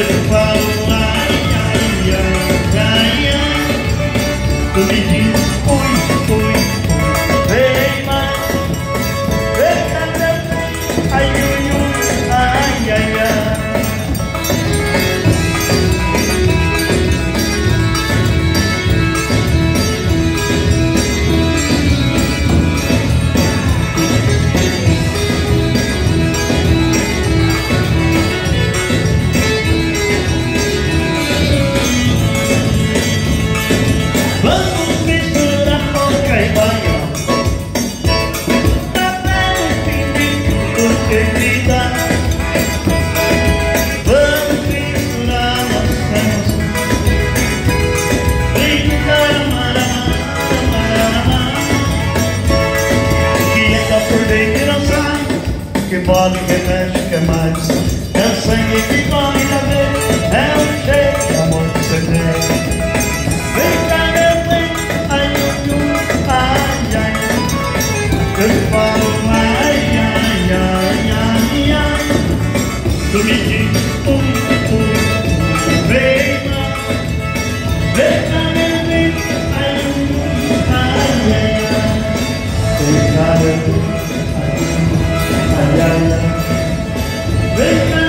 eu te falo, ai, ai, ai, ai, ai. Tu me diz, oi, oi, oi, vem mais. Vem cá, meu bem, ai, ui, ui, ai, ai, ai. Vamos misturar polca e baião, até no fim de tudo que grita. Vamos misturar nossa emoção, brincar, amar, amar, amar, amar. Que entra por dentro e não sai, que bola e remexe, que mais. É o sangue que corre da vez, é o jeito de amor que você tem. Vem cá, meu bem, ai, ai, ai. Eu te falo, ai, ai, ai, ai, ai. Tu me diz, ui, vem lá. Vem cá, meu bem, ai, ai, ai, ai. Vem cá, meu bem, ai, ai, ai, ai. Vem cá.